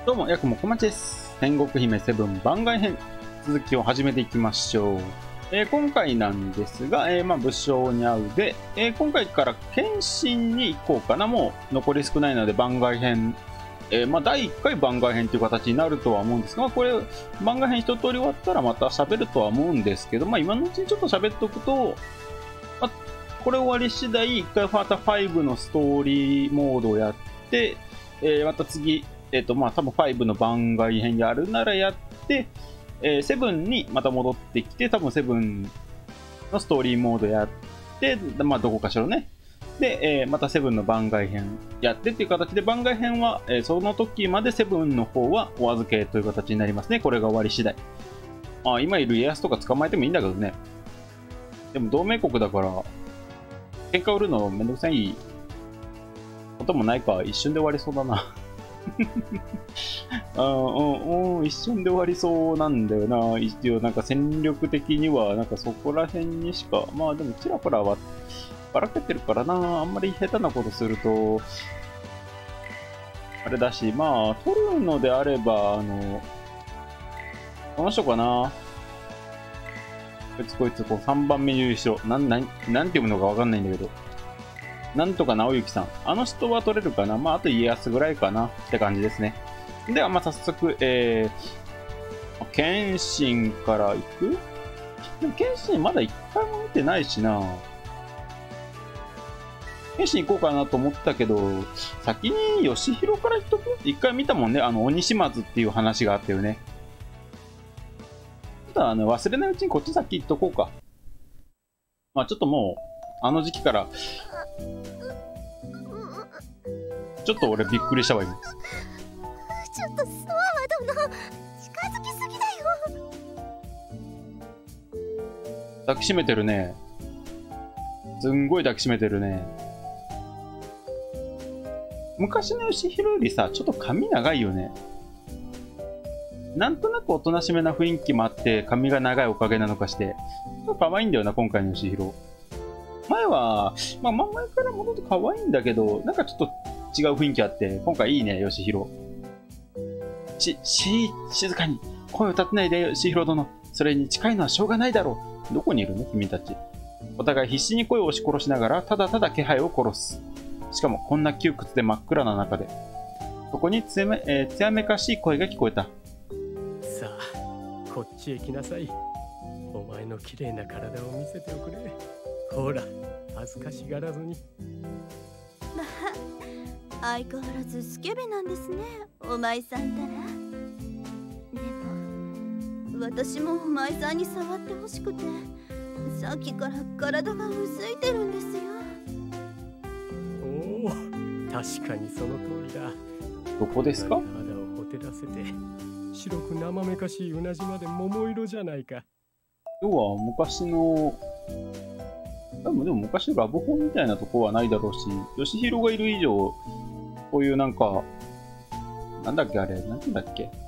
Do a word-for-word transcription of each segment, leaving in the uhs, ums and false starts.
どうも、ヤクモこまちです。天国姫セブン番外編、続きを始めていきましょう。えー、今回なんですが、えー、まあ武将に会うで、えー、今回から謙信に行こうかな。もう残り少ないので番外編、えー、まあだいいっかい番外編という形になるとは思うんですが、まあ、これ番外編一通り終わったらまた喋るとは思うんですけど、まあ今のうちにちょっと喋っておくと、まあ、これ終わり次第、いっかいまたごのストーリーモードをやって、えー、また次、えっと、まあ、多分ごの番外編やるならやって、えー、セブンにまた戻ってきて、多分セブンのストーリーモードやって、まあ、どこかしらね。で、えー、またセブンの番外編やってっていう形で、番外編は、えー、その時までセブンの方はお預けという形になりますね。これが終わり次第。あ、今いる家康とか捕まえてもいいんだけどね。でも同盟国だから、喧嘩売るのめんどくさいこともないか、一瞬で終わりそうだな。あうんうん、一瞬で終わりそうなんだよな。一応なんか戦力的にはなんかそこら辺にしか、まあでもちらほらはばらけてるからな。あんまり下手なことするとあれだし、まあ取るのであれば、あのこの人かな。こいつこいつこうさんばんめ優勝、なんなんなんて読むのかわかんないんだけど、なんとか直之さん、あの人は取れるかな。まああと家康ぐらいかなって感じですね。では、まあ、早速、えー、謙信から行く？でも謙信まだ一回も見てないしな。謙信行こうかなと思ったけど、先に義弘から行っとく？一回見たもんね、あの、鬼島津っていう話があったよね。ただ、あの、忘れないうちにこっち先行っとこうか。まあ、ちょっともう、あの時期から、ちょっと俺びっくりしたわ、今。 ちょっとソワワ殿、近づきすぎだよ。 抱きしめてるね。すんごい抱きしめてるね。昔の義弘よりさ、ちょっと髪長いよね。なんとなくおとなしめな雰囲気もあって、髪が長いおかげなのかして、ちょっと可愛いんだよな、今回の義弘。前は、まあ、前からもともと可愛いんだけど、なんかちょっと違う雰囲気あって、今回いいね、義弘。し、し、静かに。声を立てないで、義弘殿。それに近いのはしょうがないだろう。どこにいるの君たち。お互い必死に声を押し殺しながら、ただただ気配を殺す。しかも、こんな窮屈で真っ暗な中で。そこにつやめ、えー、つやめかしい声が聞こえた。 さあ、こっちへ来なさい。お前の綺麗な体を見せておくれ。ほら、恥ずかしがらずに。 まあ、相変わらずスケベなんですね、お前さんたら。でも、私もお前さんに触ってほしくて、さっきから体がうずいてるんですよ。 おお、確かにその通りだ。 どこですか？ 肌をほてらせて、白く生めかしいうなじまで桃色じゃないか。 要は昔の、でもでも昔のラブホみたいなとこはないだろうし、義弘がいる以上、こういうなんか、なんだっけあれ、なんて言うんだっけ。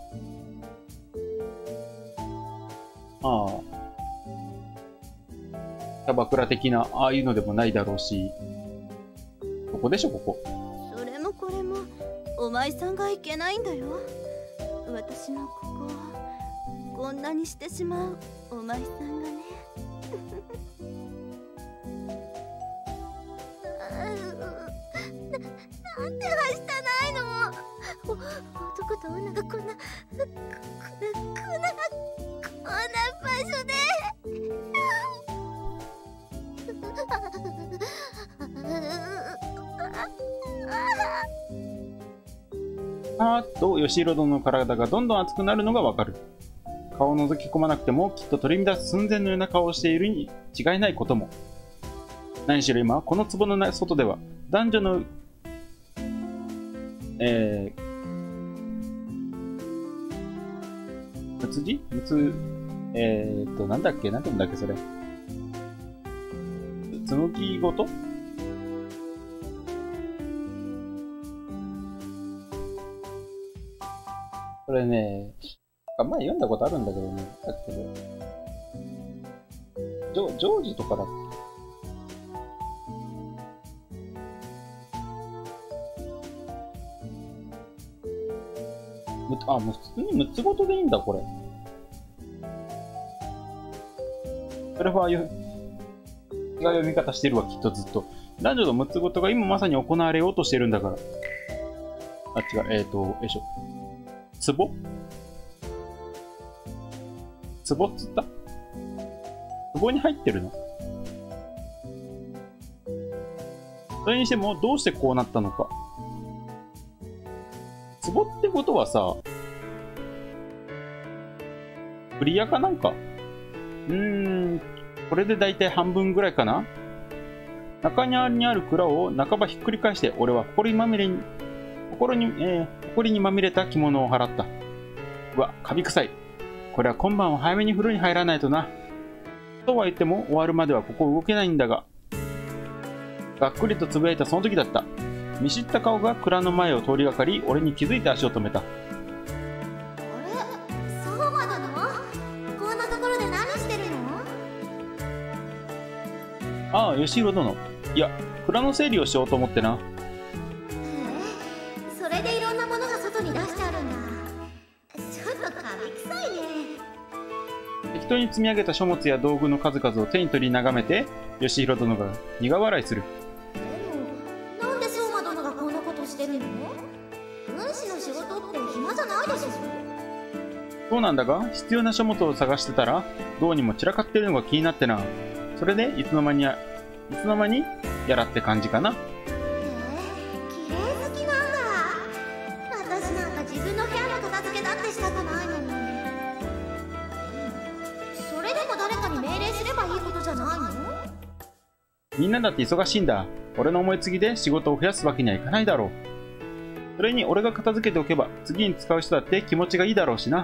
ああ、キャバクラ的な、ああいうのでもないだろうし、ここでしょ、ここ。 それもこれも、お前さんがいけないんだよ。私のここを、こんなにしてしまうお前さんがね。な, なんてはしたないの。お男と女がこんなこんなこんなこんなこんな場所で。 あーっと義弘殿の体がどんどん熱くなるのがわかる。顔を覗き込まなくてもきっと取り乱す寸前のような顔をしているに違いないことも。何しろ今この壺の外では男女のえー、むつじむつ、えーっと、なんだっけなんて言うんだっけそれ。紡ぎごとこれね、前読んだことあるんだけどね。だけど、ジョ、ジョージとかだっけ？ むあ、もう普通にむつごとでいいんだ、これ。それはよ、違う読み方してるわ、きっとずっと。男女のむつごとが今まさに行われようとしてるんだから。あ、違う、えっ、ー、と、よいしょ。つぼつぼっつったつぼに入ってるの？それにしても、どうしてこうなったのか。壺ってことはさ、クリアかなんか？うーん、これでだいたい半分ぐらいかな？中にある蔵を半ばひっくり返して、俺は埃まみれに、埃に、えー、埃にまみれた着物を払った。うわ、カビ臭い。これは今晩は早めに風呂に入らないとな。とは言っても、終わるまではここ動けないんだが。がっくりとつぶやいたその時だった。見知った顔が蔵の前を通りがかり、俺に気づいて足を止めた。 あれ、相馬殿、こんなところで何してるの？ ああ、吉弘殿。いや、蔵の整理をしようと思ってな。 へえ、それでいろんなものが外に出してあるんだ。ちょっとカビ臭いね。 適当に積み上げた書物や道具の数々を手に取り眺めて、吉弘殿が苦笑いする。そうなんだが、必要な書物を探してたら、どうにも散らかってるのが気になってな。それで、いつの間にや、いつの間にやらって感じかな。 へえ、綺麗好きなんだ。私なんか自分の部屋の片付けだってしたくないのに。それでも誰かに命令すればいいことじゃないの？ みんなだって忙しいんだ。俺の思いつきで仕事を増やすわけにはいかないだろう。それに俺が片付けておけば、次に使う人だって気持ちがいいだろうしな。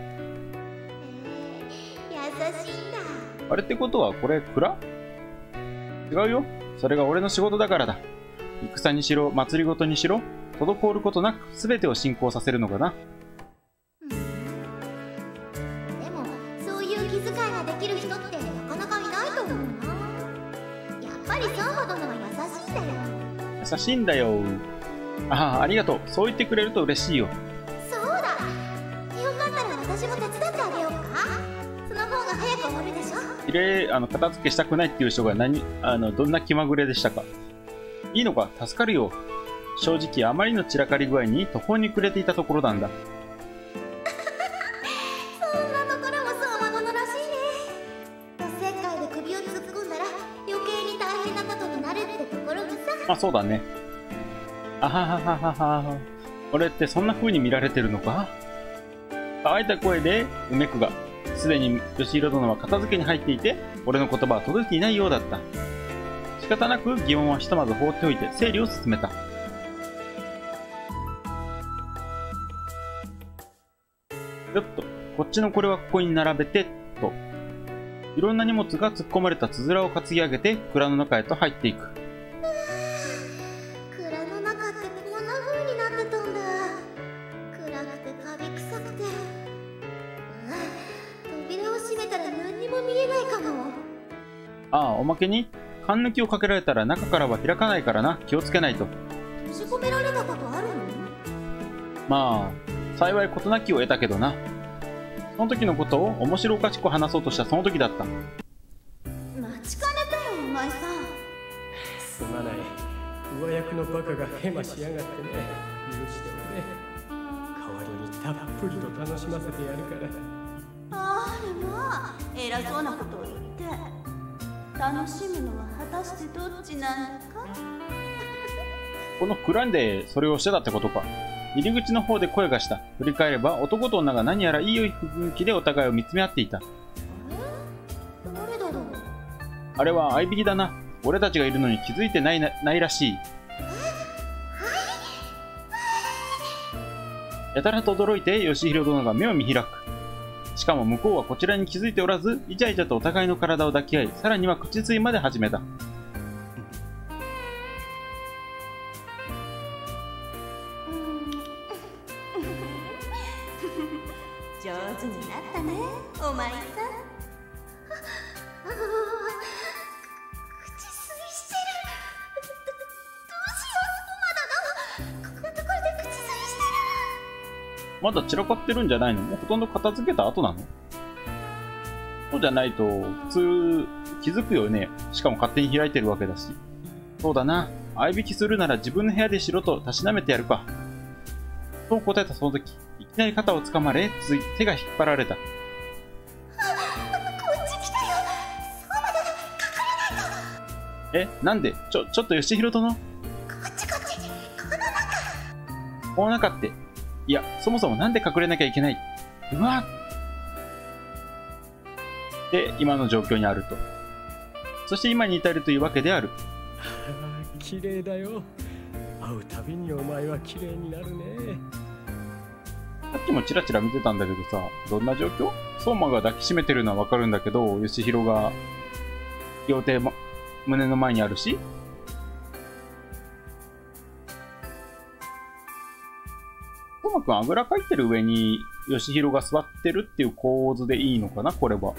あれってことはこれ蔵？違うよ。それが俺の仕事だからだ。戦にしろ祭りごとにしろ滞ることなく全てを進行させるのかな。 うん、でもそういう気遣いができる人ってなかなかいないと思うな。やっぱり相馬殿は優しいんだよ。 優しいんだよ。ああ、ありがとう。そう言ってくれると嬉しいよ。 そうだ。よかったら私も手伝ってあげようか。その方が早く終わるでしょ。 きれい、あの、片付けしたくないっていう人が何、あの、どんな気まぐれでしたか。いいのか、助かるよ。正直、あまりの散らかり具合に途方に暮れていたところなんだ。 そんなところも相馬殿らしいね。おせっかいで首を突っ込んだら余計に大変なことになるってところがさ。 あ、そうだね。あははははは。俺ってそんな風に見られてるのか？乾いた声でうめくが、すでに吉弘殿は片付けに入っていて、俺の言葉は届いていないようだった。仕方なく疑問はひとまず放っておいて整理を進めた。よっと、こっちのこれはここに並べて、と。いろんな荷物が突っ込まれたつづらを担ぎ上げて、蔵の中へと入っていく。 蔵の中ってこんな風になってたんだ。暗くてカビ臭くて。扉を閉めたら何にも見えないかも。 ああ、おまけに、缶抜きをかけられたら中からは開かないからな。気をつけないと。 閉じ込められたことあるの？ まあ、幸い事なきを得たけどな。その時のことを面白おかしく話そうとしたその時だった。 待ちかねたよ、お前さん。 すまない。上役のバカがヘマしやがってね。許しておれ。代わりにたっぷりと楽しませてやるから。 あれまあ、偉そうなことを言って。楽しむのは果たしてどっちなんだか。 この蔵でそれをしてたってことか。入り口の方で声がした。振り返れば男と女が何やらいい雰囲気でお互いを見つめ合っていた。 あれ？誰だろう？ あれは合いびきだな。俺たちがいるのに気づいてないな、ないらしい。やたらと驚いて義弘殿が目を見開く。しかも向こうはこちらに気づいておらず、イチャイチャとお互いの体を抱き合い、さらには口ついまで始めた。 上手になったね、お前さん。口吸いしてる。ど、どうしよう、馬だな。こんなところで口吸いしてる。 まだ散らかってるんじゃないの？もうほとんど片付けた後なの？そうじゃないと、普通気づくよね。しかも勝手に開いてるわけだし。そうだな。合いびきするなら自分の部屋でしろとたしなめてやるか。そう答えたその時、いきなり肩をつかまれ、続いて手が引っ張られた。 こっち来たよ。そうまで隠れないと。 え、なんで？ちょ、ちょっと吉弘殿。 こっちこっち。この中。 この中って。いや、そもそもなんで隠れなきゃいけない？うわっで、今の状況にあると。そして今に至るというわけである。 綺麗だよ。会うたびにお前は綺麗になるね。 さっきもチラチラ見てたんだけどさ、どんな状況？相馬が抱きしめてるのはわかるんだけど、吉弘が両手、ま、胸の前にあるし、相馬くんあぐらかいてる上に吉弘が座ってるっていう構図でいいのかな、これは。ちょ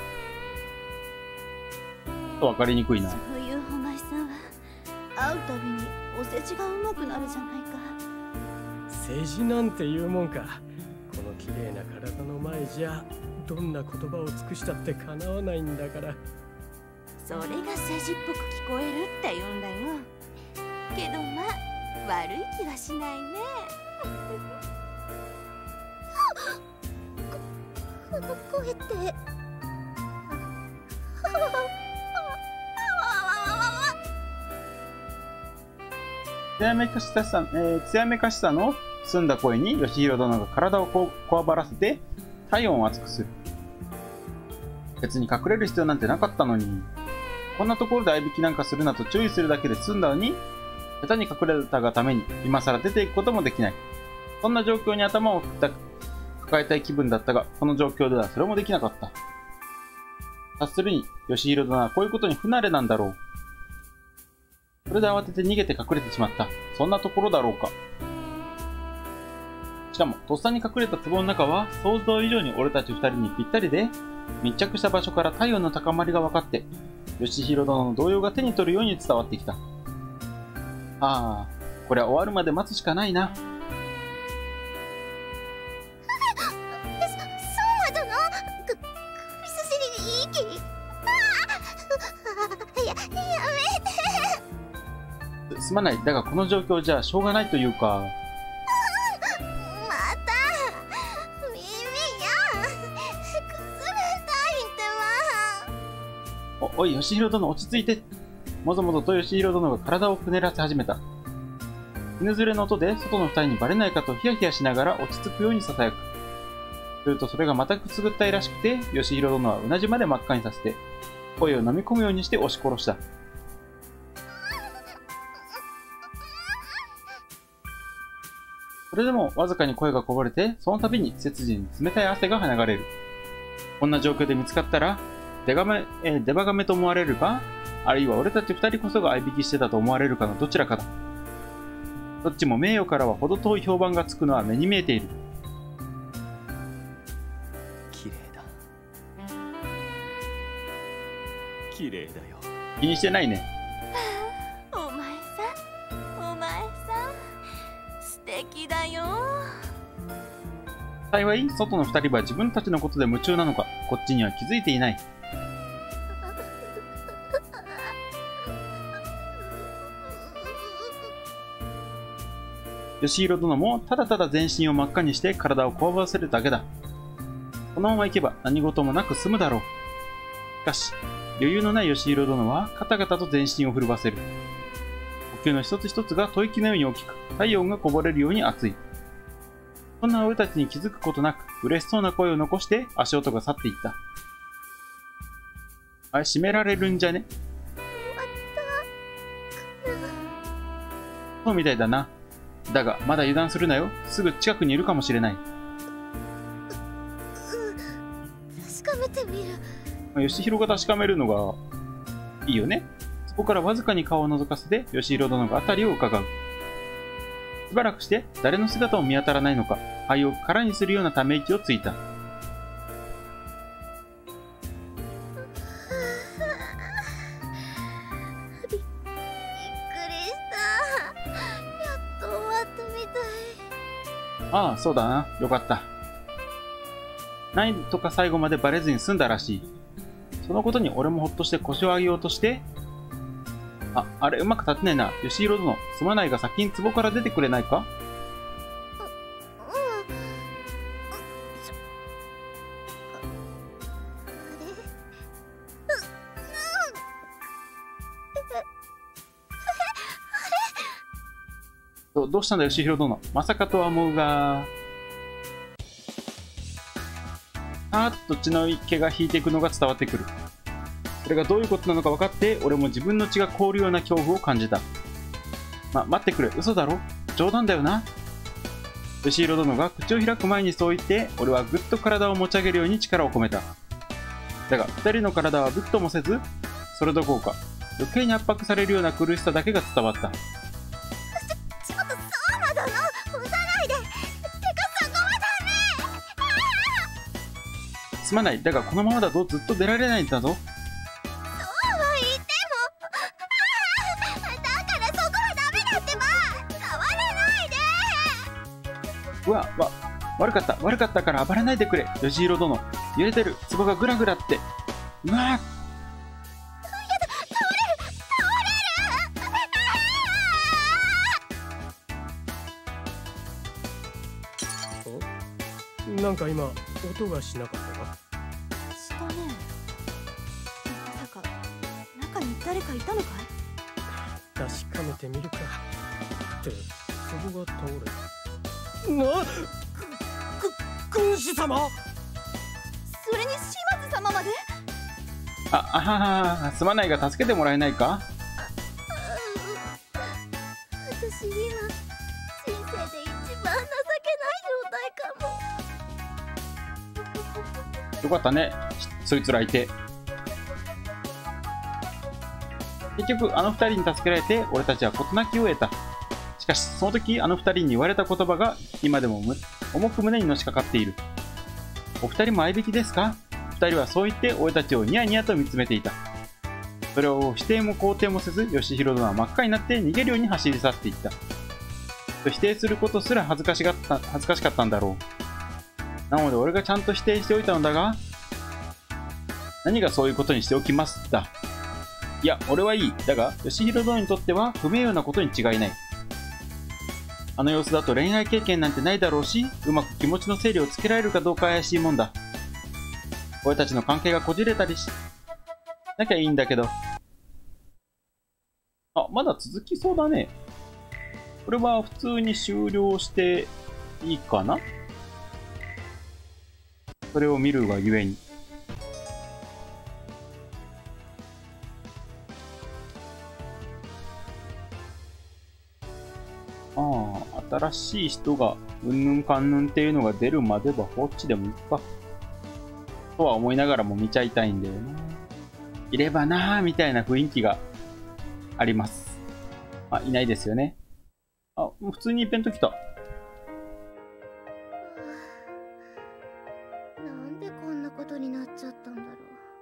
っとわかりにくいな。 そういうお前さんは会うたびにお世辞がうまくなるじゃないか。 世辞なんて言うもんか。この綺麗な体の前じゃどんな言葉を尽くしたってかなわないんだから。 それが世辞っぽく聞こえるって言うんだよ。けどまあ悪い気はしないね。 この声って艶めかしさ、えー、艶めかしさの澄んだ声に吉弘殿が体をここわばらせて体温を熱くする。別に隠れる必要なんてなかったのに。こんなところで合いびきなんかするなと注意するだけで済んだのに、下手に隠れたがために今更出ていくこともできない。そんな状況に頭を抱えたい気分だったが、この状況ではそれもできなかった。察するに、吉弘殿はこういうことに不慣れなんだろう。それで慌てて逃げて隠れてしまった。そんなところだろうか。しかも、とっさに隠れた壺の中は、想像以上に俺たち二人にぴったりで、密着した場所から体温の高まりが分かって、吉弘殿の動揺が手に取るように伝わってきた。ああ、これは終わるまで待つしかないな。 そうなの？く、首筋に息。ああ、や、やめて。 すまない。だがこの状況じゃしょうがないというか。 また耳がくすれたいってば。 お、おい、吉弘殿落ち着いて。もぞもぞと吉弘殿が体をくねらせ始めた。犬ずれの音で外の二人にバレないかとヒヤヒヤしながら落ち着くように囁く。するとそれがまたくすぐったいらしくて、吉弘殿はうなじまで真っ赤にさせて、声を飲み込むようにして押し殺した。それでもわずかに声がこぼれて、その度に背筋に冷たい汗が流れる。こんな状況で見つかったら、出がめ、えー、出ばがめと思われるか、あるいは俺たち二人こそが合いびきしてたと思われるかのどちらかだ。どっちも名誉からは程遠い評判がつくのは目に見えている。 綺麗だ。綺麗だよ。 気にしてないね。 お前さん、お前さん、素敵だよ。 幸い、外の二人は自分たちのことで夢中なのか、こっちには気づいていない。吉弘殿もただただ全身を真っ赤にして体をこわばらせるだけだ。このまま行けば何事もなく済むだろう。しかし、余裕のない吉弘殿はカタカタと全身を震わせる。呼吸の一つ一つが吐息のように大きく、体温がこぼれるように熱い。そんな俺たちに気づくことなく、嬉しそうな声を残して足音が去っていった。あれ、閉められるんじゃね？そうみたいだな。だが、まだ油断するなよ。すぐ近くにいるかもしれない。 確かめてみる。 吉弘が確かめるのがいいよね。そこからわずかに顔を覗かせて、吉弘殿が辺りを伺う。しばらくして、誰の姿も見当たらないのか、肺を空にするようなため息をついた。 びっくりした。やっと終わったみたい。 ああ、そうだな。よかった。 なんとか最後までバレずに済んだらしい。そのことに俺もほっとして腰を上げようとして、あ、あれうまく立てねえな。吉弘殿、すまないが先に壺から出てくれないか？ど, どうしたんだ吉弘殿。まさかとは思うが。あーっと血の気が引いていくのが伝わってくる。それがどういうことなのか分かって、俺も自分の血が凍るような恐怖を感じた。ま、待ってくれ、嘘だろ？冗談だよな。吉弘殿が口を開く前にそう言って、俺はぐっと体を持ち上げるように力を込めた。だが、二人の体はぶっともせず、それどころか、余計に圧迫されるような苦しさだけが伝わった。すまない。だがこのままだとずっと出られないんだぞ。そうは言ってもだからそこはダメだってば。触らないで。 うわわ悪かった悪かったから暴れないでくれ吉弘殿。揺れてる壺がグラグラって。うわやだ倒れる倒れる。なんか今音がしなかったか？ したね。まさか中に誰かいたのかい？ 確かめてみるか。って壺が倒れた。な、く、く、軍師様？ それに島津様まで？ あ、あはは、すまないが助けてもらえないか？ 私今人生で一番情けない状態かも。 よかったね、そいつらいて。結局あの二人に助けられて俺たちは事なきを得た。しかしその時あの二人に言われた言葉が今でもむ重く胸にのしかかっている。お二人も相引きですか？二人はそう言って俺たちをニヤニヤと見つめていた。それを否定も肯定もせず吉弘殿は真っ赤になって逃げるように走り去っていった。否定することすら恥ずかしがった恥ずかしかったんだろう。なので俺がちゃんと否定しておいたのだが、何がそういうことにしておきますだ。いや俺はいい。だが吉弘殿にとっては不名誉なことに違いない。あの様子だと恋愛経験なんてないだろうし、うまく気持ちの整理をつけられるかどうか怪しいもんだ。俺たちの関係がこじれたりしなきゃいいんだけど。あ、まだ続きそうだね。これは普通に終了していいかな？それを見るがゆえに。ああ、新しい人がうんぬんかんぬんっていうのが出るまでは放置でもいいか。とは思いながらも見ちゃいたいんだよな。いればなーみたいな雰囲気があります。あ、いないですよね。あ、普通にイベント来た。 なんでこんなことになっちゃったんだろう。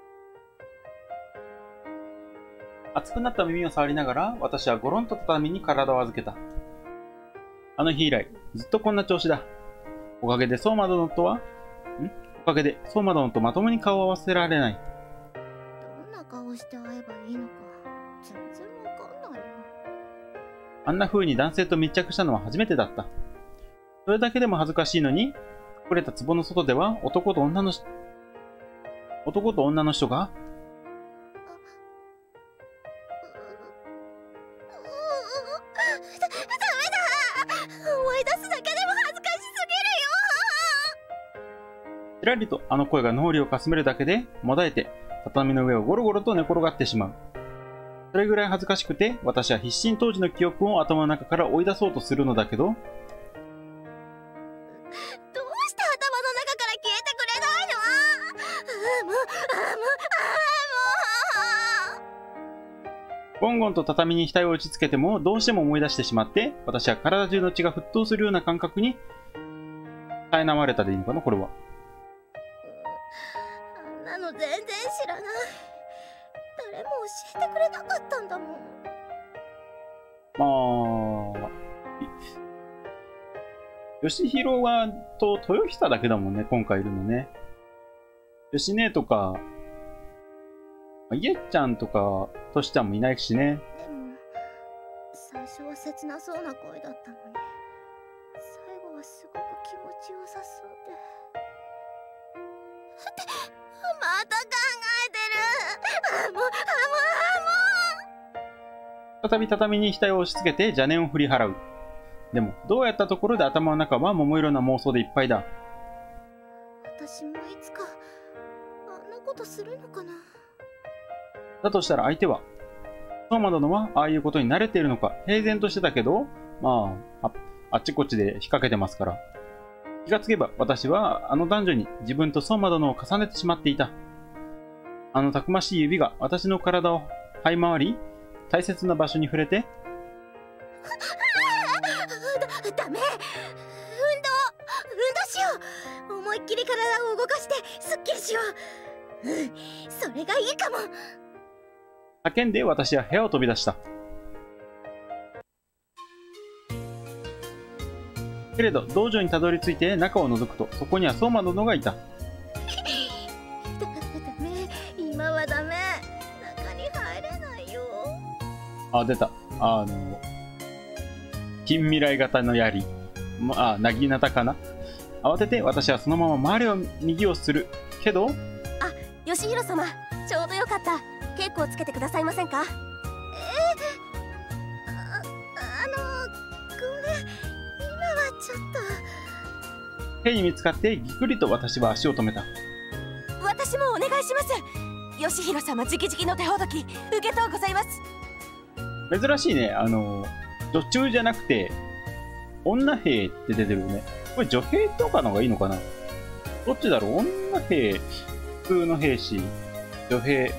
熱くなった耳を触りながら私はゴロンと畳に体を預けた。あの日以来ずっとこんな調子だ。おかげで相馬殿とはんおかげで相馬殿とまともに顔を合わせられない。 どんな顔して会えばいいのか全然わかんないよ。 あんな風に男性と密着したのは初めてだった。それだけでも恥ずかしいのに、隠れた壺の外では男と女の男と女の人がちらりとあの声が脳裏をかすめるだけでもだえて畳の上をゴロゴロと寝転がってしまう。それぐらい恥ずかしくて私は必死に当時の記憶を頭の中から追い出そうとするのだけど、 どうして頭の中から消えてくれないの？ああもうああもうああもうゴンゴンと畳に額を打ちつけてもどうしても思い出してしまって、私は体中の血が沸騰するような感覚に苛まれたでいいのかなこれは。 あんなの全然知らない。誰も教えてくれなかったんだもん。 まあ、吉弘はと豊久だけだもんね、今回いるのね。 よしねとか、いえちゃんとか、としちゃんもいないしね。 でも最初は切なそうな声だったのに、最後はすごく気持ちよさそうで。また考えてる。あもうあもうあも再び畳に額を押し付けて邪念を振り払う。でも、どうやったところで頭の中は桃色な妄想でいっぱいだ。 私もいつかあんなことするのかな。 だとしたら相手は、相馬殿はああいうことに慣れているのか、平然としてたけど、まあ、あ、あっちこっちで引っ掛けてますから。気がつけば私はあの男女に自分と相馬殿を重ねてしまっていた。あのたくましい指が私の体を這い回り、大切な場所に触れて、 だ、ダメ。運動運動しよう。思いっきり体を動かしてすっきりしよう。うん、それがいいかも。 叫んで私は部屋を飛び出した。けれど道場にたどり着いて中を覗くと、そこには相馬殿がいた。 だ、ダメ。今はダメ。中に入れないよ。 あ、出た。あの、近未来型の槍。まあ、なぎなたかな。慌てて私はそのまま周りを右をする。けど、 義弘様、ちょうどよかった。稽古をつけてくださいませんか？ えあ、あの、ごめん。今はちょっと。 兵に見つかってぎくりと私は足を止めた。 私もお願いします。義弘様直々の手ほどき、受けとうございます。 珍しいね。あの、女中じゃなくて、女兵って出てるよね。これ女兵とかの方がいいのかな？どっちだろう？女兵、普通の兵士、女兵。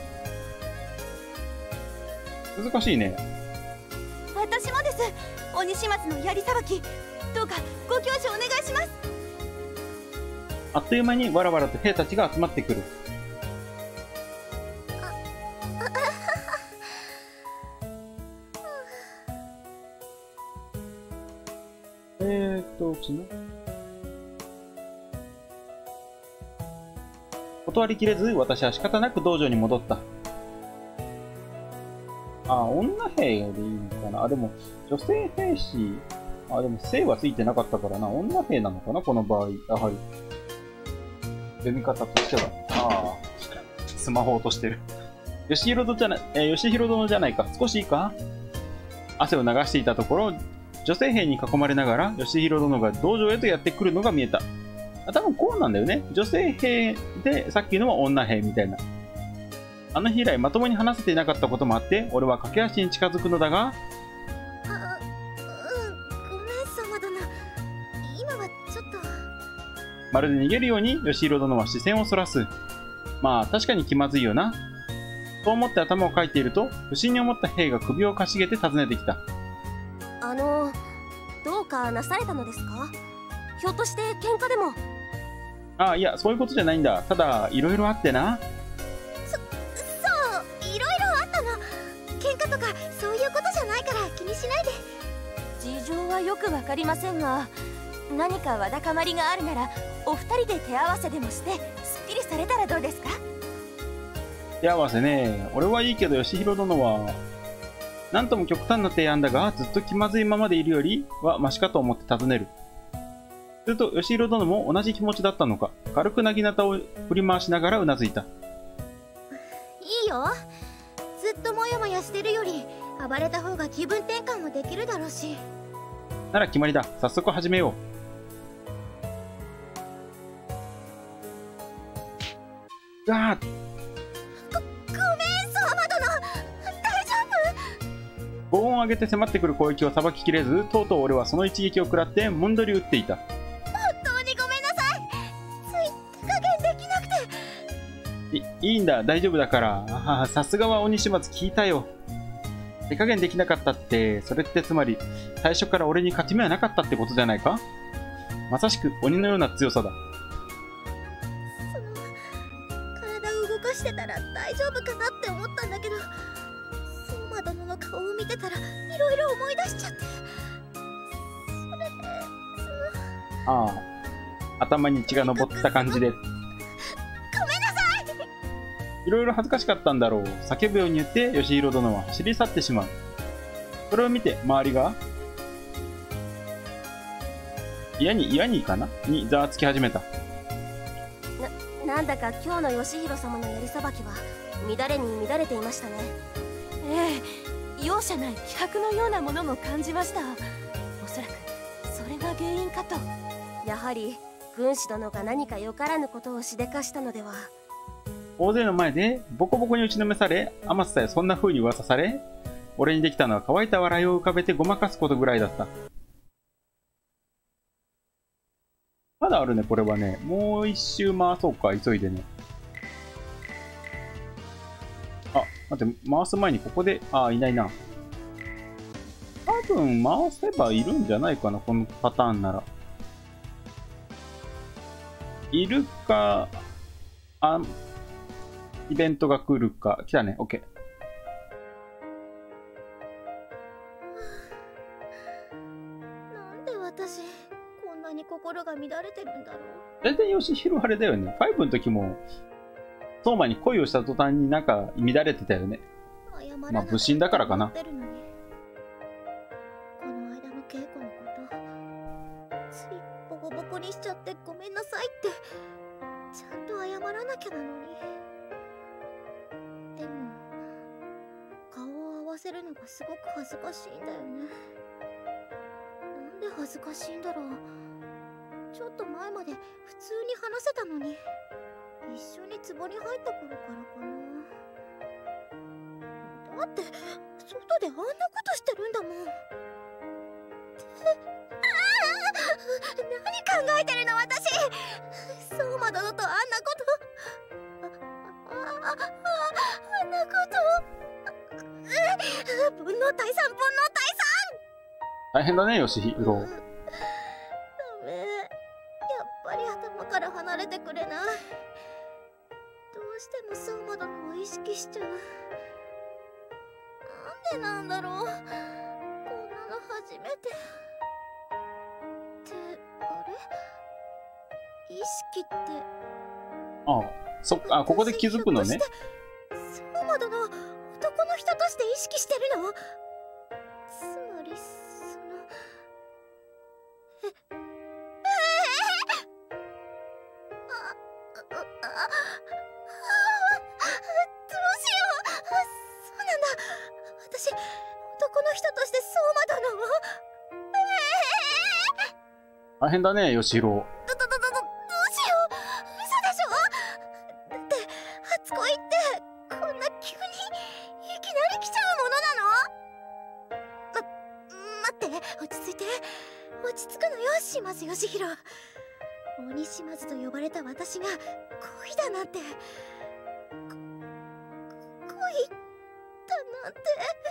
難しいね。 私もです。鬼始末の槍さばき、どうかご教授お願いします。 あっという間にわらわらと兵たちが集まってくる。えーっと、ちな断りきれず、私は仕方なく道場に戻った。あ、女兵でいいのかな。あ、でも、女性兵士、あ、でも、性はついてなかったからな。女兵なのかな、この場合。やはり。読み方としては。ああ、スマホ落としてる。吉弘殿じゃない、えー、吉弘殿じゃないか。少しいいか？汗を流していたところ、女性兵に囲まれながら、吉弘殿が道場へとやってくるのが見えた。あ、多分こうなんだよね。女性兵で、さっきのは女兵みたいな。あの日以来まともに話せていなかったこともあって、俺は駆け足に近づくのだが、 あ、うん、ごめん、相馬殿。今はちょっと。 まるで逃げるように吉弘殿は視線をそらす。まあ確かに気まずいよな。そう思って頭をかいていると、不審に思った兵が首をかしげて尋ねてきた。 あの、どうかなされたのですか？ひょっとして喧嘩でも？ ああ、いや、そういうことじゃないんだ。ただ、いろいろあってな。 そう、いろいろあったの。喧嘩とかそういうことじゃないから気にしないで。 事情はよくわかりませんが、何かわだかまりがあるならお二人で手合わせでもしてすっきりされたらどうですか？ 手合わせね。俺はいいけど吉弘殿はなんとも極端な提案だが、ずっと気まずいままでいるよりはマシかと思って尋ねる。すると吉弘殿も同じ気持ちだったのか、軽くなぎなたを振り回しながらうなずいた。 いいよ。ずっとモヤモヤしてるより暴れた方が気分転換もできるだろうし。 なら決まりだ。早速始めよう。うわー、 ご、ごめん、相馬殿。大丈夫？ 轟音を上げて迫ってくる攻撃をさばききれず、とうとう俺はその一撃を食らってもんどり打っていた。 本当にごめんなさい。つい手加減できなくて。 いいいんだ、大丈夫だから。あ、さすがは鬼始末聞いたよ。手加減できなかったって、それってつまり最初から俺に勝ち目はなかったってことじゃないか？まさしく鬼のような強さだ。 その、体を動かしてたら大丈夫かなって思ったんだけど、相馬殿の顔を見てたらいろいろ思い出しちゃって。それで、その。 ああ、頭に血が上った感じで。 ごめんなさいろいろ恥ずかしかったんだろう。叫ぶように言って、義弘殿は走り去ってしまう。それを見て、周りが、嫌に、嫌にかなにざわつき始めた。 な、なんだか今日の義弘様のやりさばきは、乱れに乱れていましたね。ええ、容赦ない気迫のようなものも感じました。おそらく、それが原因かと。やはり、軍師殿が何かよからぬことをしでかしたのでは。 大勢の前でボコボコに打ちのめされ、アマスさえそんな風に噂され、俺にできたのは乾いた笑いを浮かべてごまかすことぐらいだった。まだあるね、これはね。もう一周回そうか、急いでね。あ、待って、回す前にここで、あ、いないな。多分回せばいるんじゃないかな、このパターンなら。いるか、あ、イベントが来るか。来たね、OK。 なんで私、こんなに心が乱れてるんだろう。 全然義弘あれだよね。ファイブの時も、相馬に恋をした途端になんか乱れてたよね。まあ、武神だからかな。 この間の稽古のこと、ついボコボコにしちゃってごめんなさいって、ちゃんと謝らなきゃなのに。でも、顔を合わせるのがすごく恥ずかしいんだよね。なんで恥ずかしいんだろう。ちょっと前まで普通に話せたのに、一緒に壺に入った頃からかな。だって外であんなことしてるんだもん。何考えてるの私。相馬殿とあんなことああああんなこと分の大三分の大三。 大変だね、義弘。 ダメ、やっぱり頭から離れてくれない。どうしても相馬殿を意識しちゃう。なんでなんだろう。こんなの初めて。ってあれ、意識って。 ああ、そっか、あ、ここで気づくのね。 相馬殿を男の人として意識してるの？つまりそのええあああどうしよう。そうなんだ。私男の人として相馬殿をえ大変だね、義弘。 どどどどどどうしよう。嘘でしょ。だって初恋ってこんな急にいきなり来ちゃうものなの？ま、待って、落ち着いて。落ち着くのよ、島津義弘。鬼島津と呼ばれた私が恋だなんて、こ恋だなんて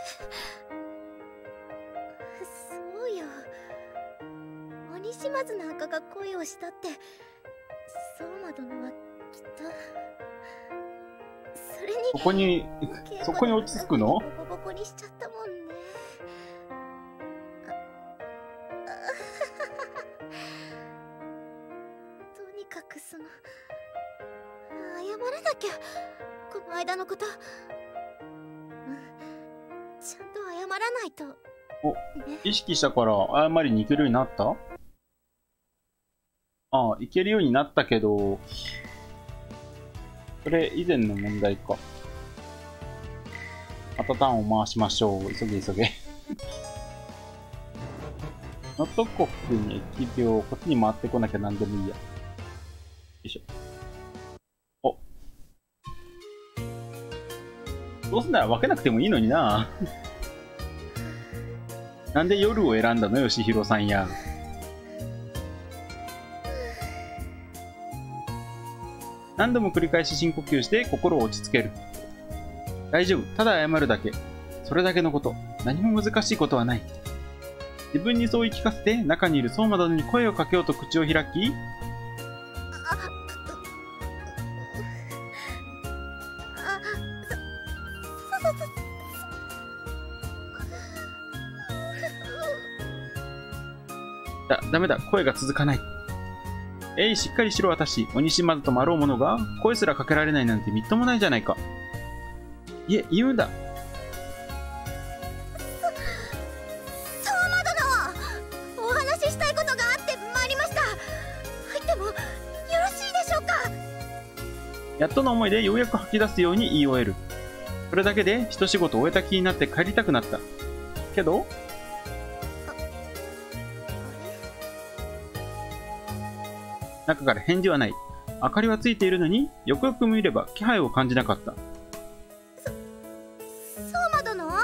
そうよ。鬼島津なんかが恋をしたって相馬殿はきっと。それにそこに、そこに落ち着くの？ ボコボコにしちゃったもんね。とにかくその謝らなきゃ。この間のこと、うん、ちゃんと謝らないと。 お、意識したから謝りに行けるようになった？ああ、行けるようになったけど、それ以前の問題か。またターンを回しましょう。急げ急げ。ノットコフに疫病、こっちに回ってこなきゃ何でもいいや。よいしょ。お。どうせなら分けなくてもいいのにな。なんで夜を選んだのよ、義弘さんや。何度も繰り返し深呼吸して心を落ち着ける。大丈夫。ただ謝るだけ。それだけのこと。何も難しいことはない。自分にそう言い聞かせて、中にいる相馬殿に声をかけようと口を開き、だ、ダメだ。声が続かない。 えい、しっかりしろ私。鬼島だともあろうものが、声すらかけられないなんてみっともないじゃないか。いえ、言うんだ。 相馬殿、お話ししたいことがあって参りました。入ってもよろしいでしょうか。 やっとの思いでようやく吐き出すように言い終える。それだけで一仕事終えた気になって帰りたくなった。けど、中から返事はない。明かりはついているのによくよく見れば気配を感じなかった。 相馬殿、相馬殿、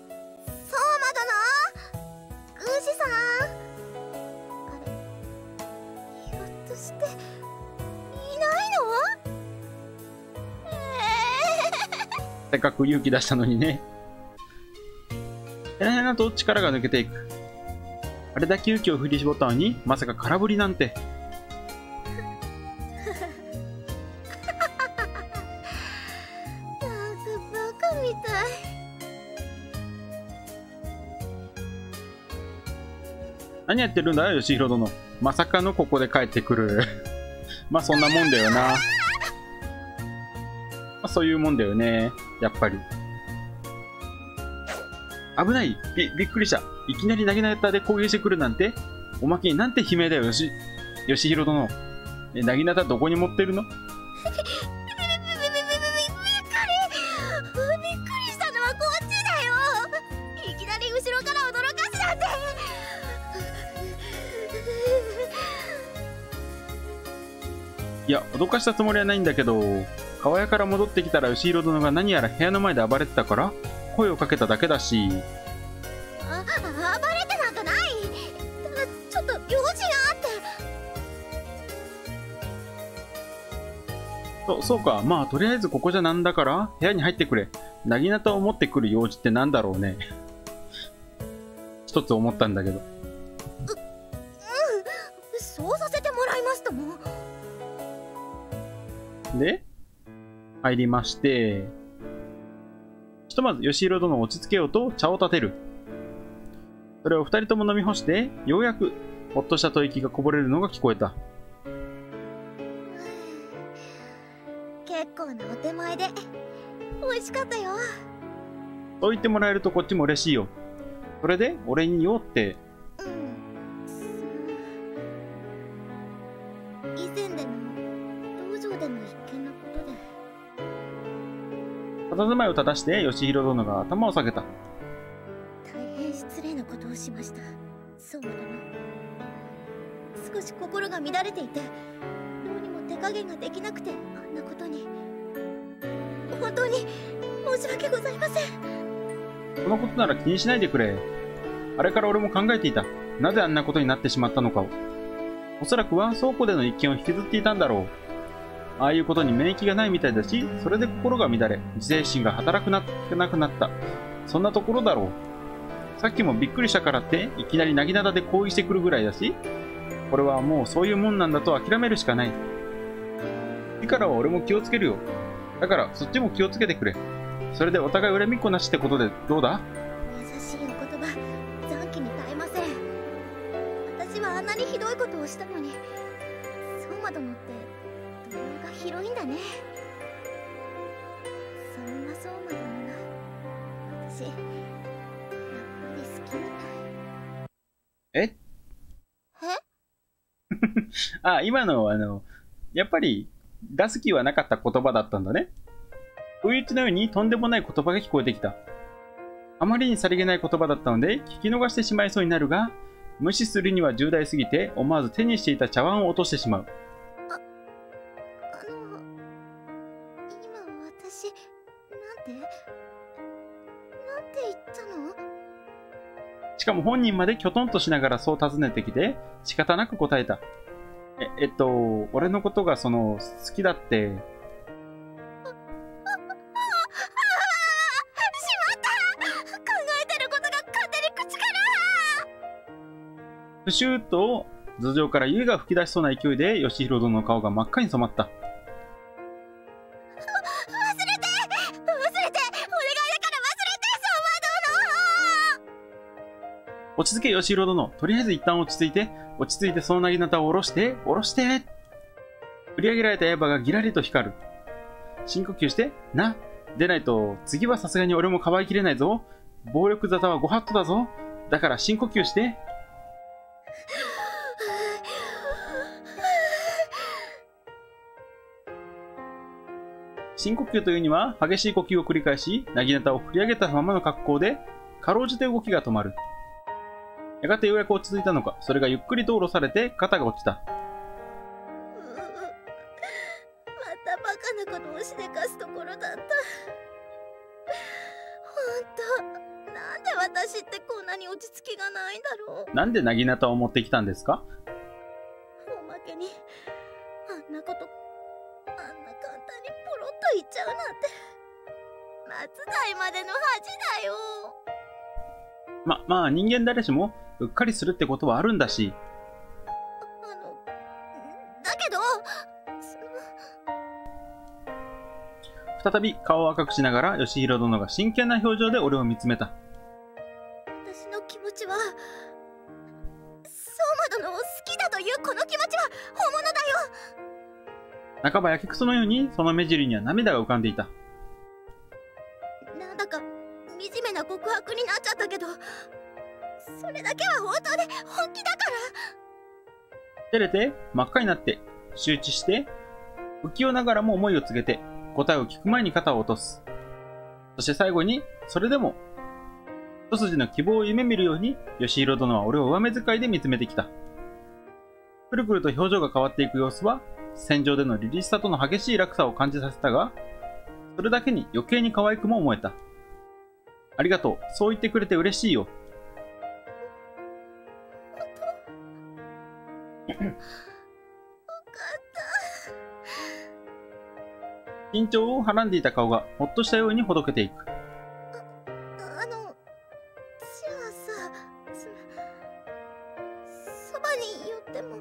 宮司さん、あれ、ひょっとしていないの？ せっかく勇気出したのにね。へなへなと力が抜けていく。あれだけ勇気を振り絞ったのに、まさか空振りなんて。 なんかバカみたい。 何やってるんだよ、義弘殿。まさかのここで帰ってくる。まあそんなもんだよな。まあそういうもんだよね。やっぱり。危ない。び、びっくりした。いきなり投げなたで攻撃してくるなんて。おまけになんて悲鳴だよ、よし、義弘殿。え、なぎなたどこに持ってるの？ びっくりしたのはこっちだよ。いきなり後ろから驚かすなんて。 いや、脅かしたつもりはないんだけど、川屋から戻ってきたら義弘殿が何やら部屋の前で暴れてたから声をかけただけだし。 あ、暴れてなんかない。ただちょっと用事があって。 そ、そうか。まあとりあえずここじゃなんだから部屋に入ってくれ。なぎなたを持ってくる用事ってなんだろうね。一つ思ったんだけど。う、うん。 そうさせてもらいますとも。 で入りまして、ひとまず義弘殿を落ち着けようと茶を立てる。それを二人とも飲み干して、ようやくほっとした吐息がこぼれるのが聞こえた。 結構なお手前で美味しかったよ。 そう言ってもらえるとこっちも嬉しいよ。それで俺に言おうって。 うん、以前での道場での一件のことで。 佇まいを正して義弘殿が頭を下げた。 大変失礼なことをしました、相馬殿。少し心が乱れていて、どうにも手加減ができなくてあんなことに。本当に申し訳ございません。 このことなら気にしないでくれ。あれから俺も考えていた。なぜあんなことになってしまったのかを。おそらくは倉庫での一件を引きずっていたんだろう。ああいうことに免疫がないみたいだし、それで心が乱れ、自制心が働くななくなった。そんなところだろう。さっきもびっくりしたからって、いきなりなぎなたで攻撃してくるぐらいだし、これはもうそういうもんなんだと諦めるしかない。次からは俺も気をつけるよ。だからそっちも気をつけてくれ。それでお互い恨みっこなしってことでどうだ？ 優しいお言葉、残機に耐えません。私はあんなにひどいことをしたのに、相馬殿って動画が広いんだね。そんな相馬殿が私やっぱり好きみたい。 ええあ、今のあの、やっぱり出す気はなかった言葉だったんだね。不意打ちのようにとんでもない言葉が聞こえてきた。あまりにさりげない言葉だったので聞き逃してしまいそうになるが、無視するには重大すぎて思わず手にしていた茶碗を落としてしまう。 あ、あの、今私、なんてなんて言ったの？ しかも本人まできょとんとしながらそう尋ねてきて仕方なく答えた。え、えっと、俺のことがその好きだって。プシューと頭上から湯気が吹き出しそうな勢いで義弘殿の顔が真っ赤に染まった。 忘れて忘れてお願いだから忘れて、相馬殿。 落ち着け義弘殿。とりあえず一旦落ち着いて、落ち着いてそのなぎなたを下ろして、下ろして。 振り上げられた刃がギラリと光る。深呼吸して、な。でないと、次はさすがに俺もかばいきれないぞ。暴力沙汰はご法度だぞ。だから深呼吸して。深呼吸というには、激しい呼吸を繰り返し、なぎなたを振り上げたままの格好で、かろうじて動きが止まる。やがてようやく落ち着いたのか、それがゆっくりと下ろされて肩が落ちた。 またバカなことをしでかすところだった。ほんと、なんで私ってこんなに落ち着きがないんだろう。 なんでなぎなたを持ってきたんですか？ おまけに、あんなこと、あんな簡単にポロッと言っちゃうなんて。松代までの恥だよ。 ま、まあ人間誰しもうっかりするってことはあるんだし。 あの、だけど、その再び顔を赤くしながら義弘殿が真剣な表情で俺を見つめた。 私の気持ちは、相馬殿を好きだというこの気持ちは本物だよ。 半ばやけくそのようにその目尻には涙が浮かんでいた。 なんだか惨めな告白になっちゃったけど、それだけは本当で本気だから。 照れて真っ赤になって羞恥して不器用ながらも思いを告げて答えを聞く前に肩を落とす。そして最後にそれでも一筋の希望を夢見るように義弘殿は俺を上目遣いで見つめてきた。くるくると表情が変わっていく様子は戦場での凛々しさとの激しい落差を感じさせたが、それだけに余計に可愛くも思えた。ありがとう。そう言ってくれて嬉しいよ。 よかった。 緊張をはらんでいた顔がほっとしたようにほどけていく。 あの、じゃあさ、そ、そばに寄ってもいい？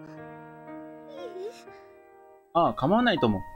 ああ、構わないとも。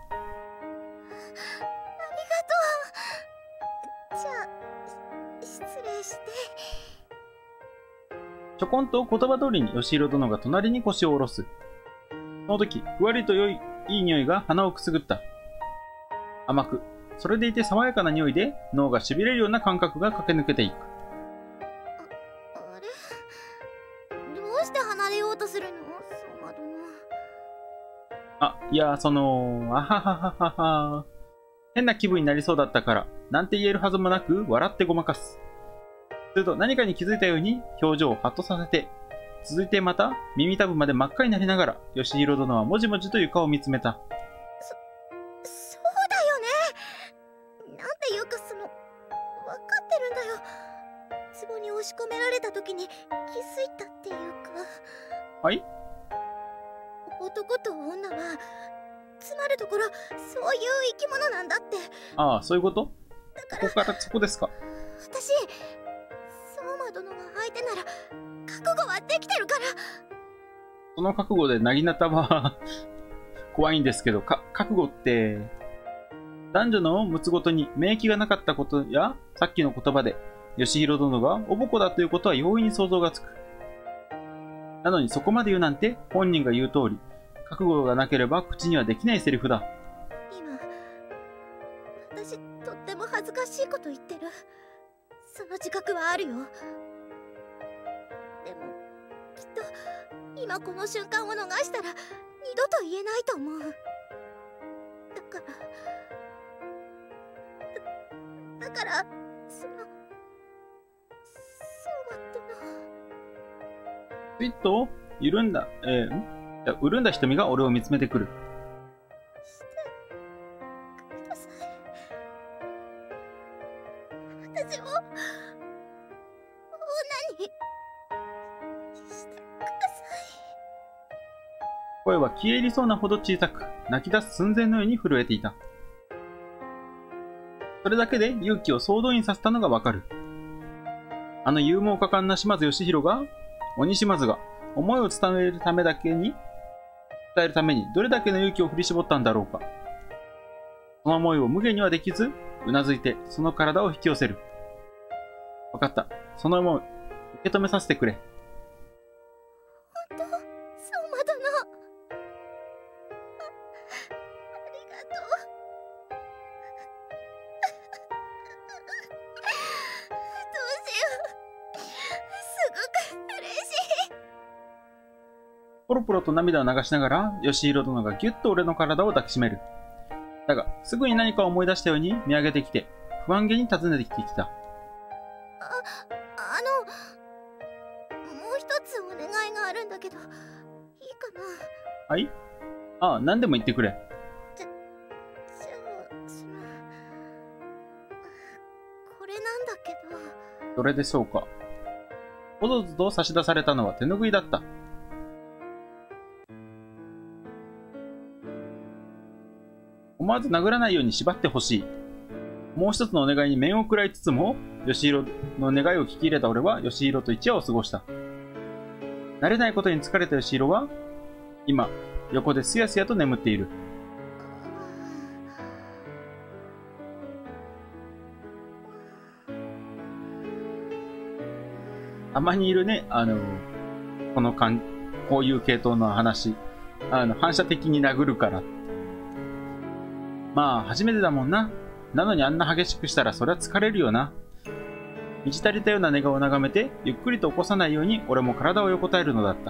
ちょこんと言葉通りに義弘殿が隣に腰を下ろす。その時、ふわりと良い、いい匂いが鼻をくすぐった。甘く、それでいて爽やかな匂いで脳が痺れるような感覚が駆け抜けていく。 あ、あれ？どうして離れようとするの？相馬殿。 あ、いや、その、あははははは。変な気分になりそうだったから、なんて言えるはずもなく笑ってごまかす。すると何かに気づいたように表情をハッとさせて、続いてまた耳たぶまで真っ赤になりながら、義弘殿はもじもじと床を見つめた。 そ、そうだよね。なんていうかその、わかってるんだよ。壺に押し込められた時に気づいたっていうか。 はい？ 男と女は、つまるところ、そういう生き物なんだって。 ああ、そういうこと？ だから、 ここからそこですか。 私、相馬殿が相手なら覚悟はできてるから。 その覚悟でなぎなたは怖いんですけど、か覚悟って男女のむつごとに免疫がなかったことや、さっきの言葉で義弘殿がおぼこだということは容易に想像がつく。なのにそこまで言うなんて本人が言う通り、覚悟がなければ口にはできないセリフだ。 今、私とっても恥ずかしいこと言ってる。その自覚はあるよ。でもきっと今この瞬間を逃したら二度と言えないと思う。だからだ、だからその相馬殿。 スイッと緩んだ、えー、んいや潤んだ瞳が俺を見つめてくる。 してください。私を女にしてください。 声は消え入りそうなほど小さく、泣き出す寸前のように震えていた。それだけで勇気を総動員させたのがわかる。あの勇猛果敢な島津義弘が、鬼島津が思いを伝えるためだけに、伝えるためにどれだけの勇気を振り絞ったんだろうか。その思いを無限にはできず、うなずいてその体を引き寄せる。わかった。その思い、受け止めさせてくれ。 本当、相馬殿。 ポロポロと涙を流しながら、義弘殿がぎゅっと俺の体を抱きしめる。だが、すぐに何かを思い出したように見上げてきて、不安げに尋ねてきてきた。 あ、あの、もう一つお願いがあるんだけど、いいかな？ はい？ああ、何でも言ってくれ。 じゃ、じゃあ、その、これなんだけど。 それでしょうか。おどずと差し出されたのは手ぬぐいだった。思わず殴らないように縛ってほしい。もう一つのお願いに面を食らいつつも、義弘の願いを聞き入れた俺は義弘と一夜を過ごした。慣れないことに疲れた義弘は、今、横ですやすやと眠っている。たまにいるね、あの、このかん、こういう系統の話。あの、反射的に殴るから。まあ、初めてだもんな。なのにあんな激しくしたらそりゃ疲れるよな。満ち足りたような寝顔を眺めて、ゆっくりと起こさないように俺も体を横たえるのだった。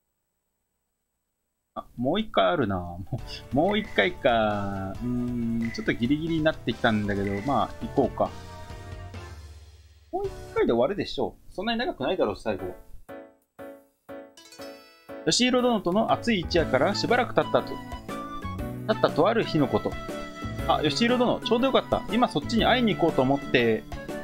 あ、もう一回あるな。もう、もう一回か。うーん、ちょっとギリギリになってきたんだけど、まあ、行こうか。もう一回で終わるでしょう。そんなに長くないだろうし、最後。義弘殿との熱い一夜からしばらく経ったと、経ったとある日のこと。あ、義弘殿、ちょうどよかった。今そっちに会いに行こうと思って。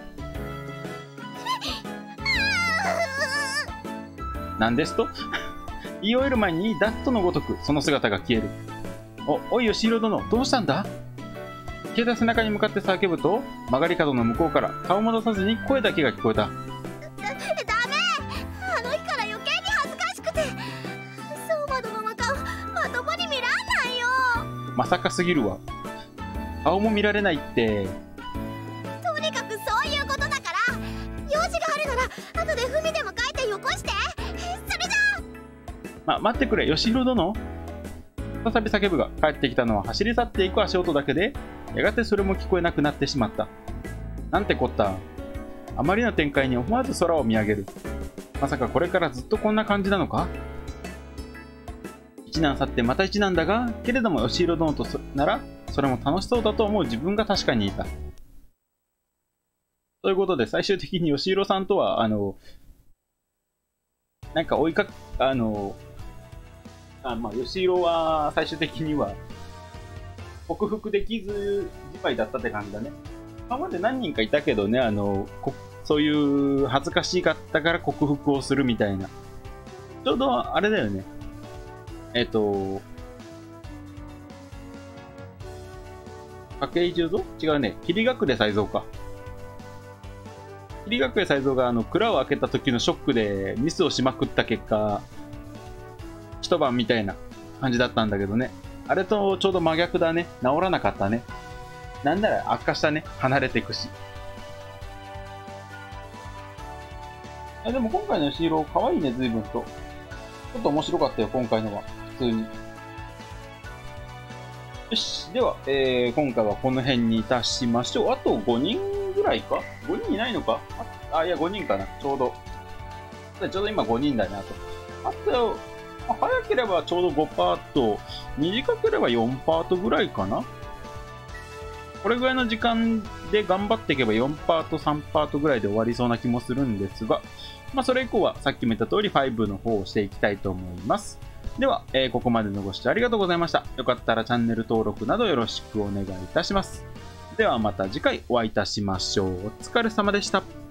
なんですと言い終える前にダットのごとくその姿が消える。お、おい義弘殿、どうしたんだ？消えた背中に向かって叫ぶと、曲がり角の向こうから顔を戻さずに声だけが聞こえた。 ダメ！あの日から余計に恥ずかしくて、相馬殿の顔まともに見らんないよ。 まさかすぎるわ。顔も見られないって。 とにかくそういうことだから、用事があるなら後で文でも書いてよこして。それじゃあ。 ま、待ってくれ、義弘殿。再び叫ぶが、帰ってきたのは走り去っていく足音だけで、やがてそれも聞こえなくなってしまった。なんてこった。あまりの展開に思わず空を見上げる。まさかこれからずっとこんな感じなのか？一難去ってまた一難だが、けれども義弘殿となら、それも楽しそうだと思う自分が確かにいた。ということで、最終的に義弘さんとは、あの、なんか追いかけ、あの、あまあ、義弘は最終的には、克服できずじまいだったって感じだね。今まで何人かいたけどね、あの、こそういう恥ずかしかったから克服をするみたいな。ちょうどあれだよね。えっと、筧十三？違うね。霧隠れ才蔵か。霧隠れ才蔵があの蔵を開けた時のショックでミスをしまくった結果、一晩みたいな感じだったんだけどね。あれとちょうど真逆だね。治らなかったね。なんなら悪化したね。離れていくし。あでも今回の義弘可愛いね、随分と。ちょっと面白かったよ、今回のは。普通に。よし。では、えー、今回はこの辺にいたしましょう。あとごにんぐらいか ?ご 人いないのかあ、あいや、ごにんかな。ちょうど。ちょうど今ごにんだなと。あと、まあ、早ければちょうどごパート、短ければよんパートぐらいかな。これぐらいの時間で頑張っていけばよんパート、さんパートぐらいで終わりそうな気もするんですが、まあ、それ以降はさっきも言った通りごの方をしていきたいと思います。では、えー、ここまでのご視聴ありがとうございました。よかったらチャンネル登録などよろしくお願いいたします。ではまた次回お会いいたしましょう。お疲れ様でした。